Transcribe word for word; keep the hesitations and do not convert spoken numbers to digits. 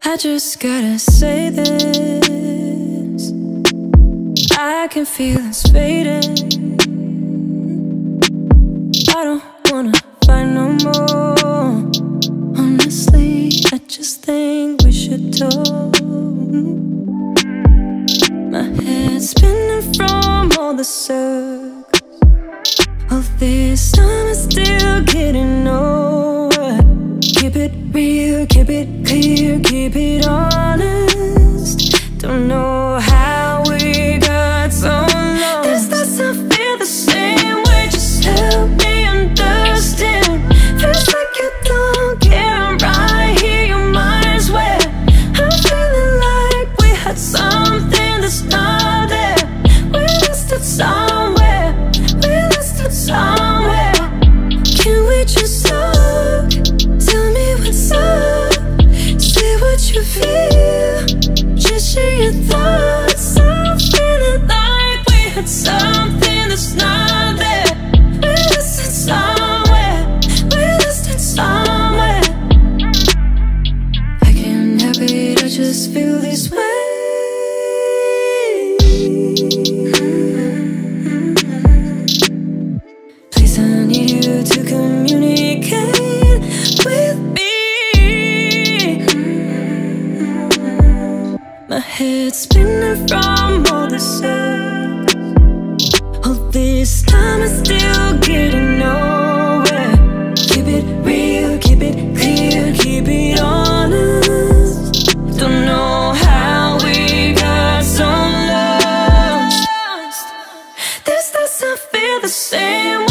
I just gotta say this, I can feel it's fading. I don't wanna fight no more. Honestly, I just think we should talk. My head's spinning from all the circles. All this time I'm still getting nowhere. Keep it real, keep it clear, keep it honest. Don't know how we got so lost. This doesn't feel the same way, just help me understand. Feels like you don't care, I'm right here, your mind's where I'm feeling like we had something that's not there. We lost it somewhere, we lost it somewhere. Can we just talk? Tell me what's up, say what you feel, just share your thoughts. I'm feeling like we had something that's not there. We lost it somewhere, we lost it somewhere. I can't help it, I just feel this way. Please, I need you to communicate with me. My head's spinning from all the circles. All this time I'm still getting nowhere. Keep it real, keep it clear, keep it honest. Don't know how we got so lost. This doesn't feel the same